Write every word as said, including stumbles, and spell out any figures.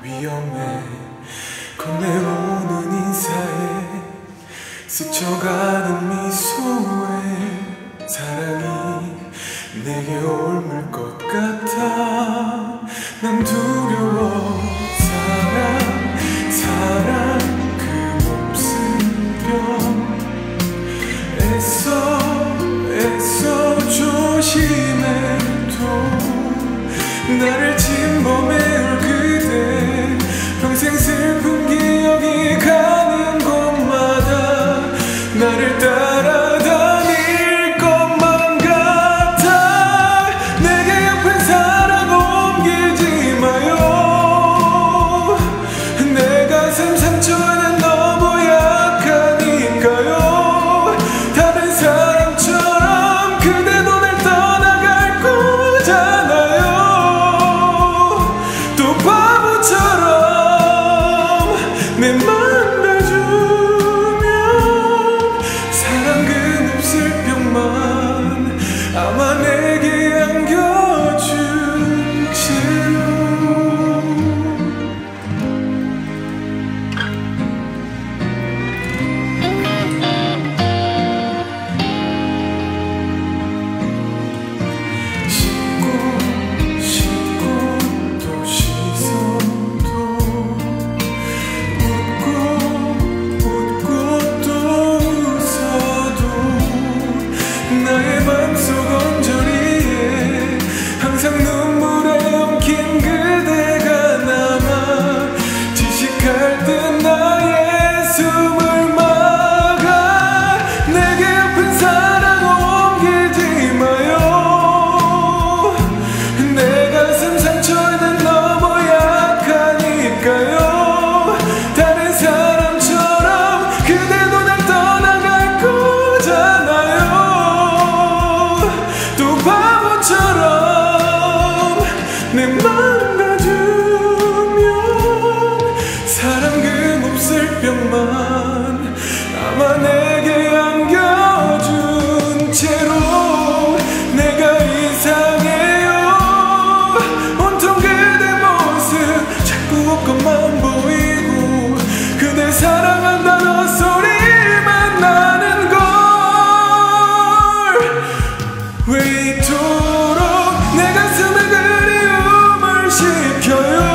위험해. 건네오는 인사에 스쳐가는 미소에 사랑이 내게 옮을 것 같아. 난 두려워. 사랑 사랑 그 몹쓸병 애써 애써 조심해도 나를 침범해올 그대 평생 슬픈 기억이 가는 곳마다 나를 따라다닐 것만 같아. 내게 아픈 사랑 옮기지 마요. 내 가슴 상처는 너무 약하니까요. 다른 사람처럼 그대도 날 떠나갈 거잖아요. 또 바보처럼 내 맘 놔주면 사랑 그 몹쓸병만 아마 내게 안겨준 채로. 씻고 씻고 또 씻어도 웃고 웃고 또 웃어도 나의 맘속 언저리에 항상 눈물에 엉킨 그대가 남아 지식할 듯 나의 숨을 막아. 내게 아픈 사랑 옮기지 마요. 내 가슴 상처는 너무 약하니까요. 다른 사람처럼 그대도 날 떠나갈 거잖아요. 또 바보처럼 내 맘 놔주면 사랑 그 몹쓸병만 아마 내게 안겨준 채로. 내가 이상해요. 온통 그대 모습 자꾸 옷것만 보이고 그댈 사랑한다는 소리만 나는 걸 왜 이토록 내 가슴에 그리움을 시켜요.